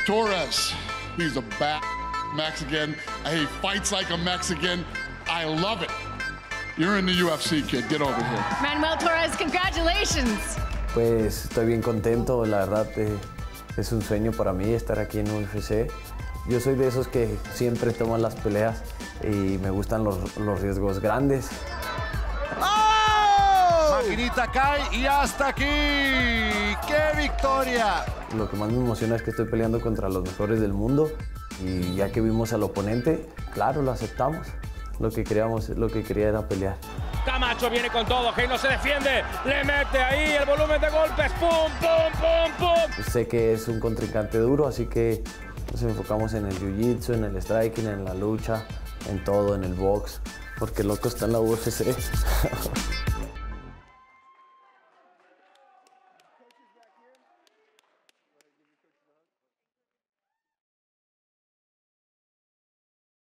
Torres, he's a bad Mexican. He fights like a Mexican. I love it. You're in the UFC, kid. Get over here. Manuel Torres, congratulations. Pues estoy bien contento, la verdad es un sueño para mí estar aquí en UFC. Yo soy de esos que siempre toman las peleas y me gustan los riesgos grandes. ¡Oh! Maquinita cae y hasta aquí. ¡Qué victoria! Lo que más me emociona es que estoy peleando contra los mejores del mundo y ya que vimos al oponente, claro, lo aceptamos. Lo que quería era pelear. Camacho viene con todo, Hey no se defiende, le mete ahí el volumen de golpes, pum, pum, pum, pum. Sé que es un contrincante duro, así que nos enfocamos en el jiu-jitsu, en el striking, en la lucha, en todo, en el box, porque loco está en la UFC.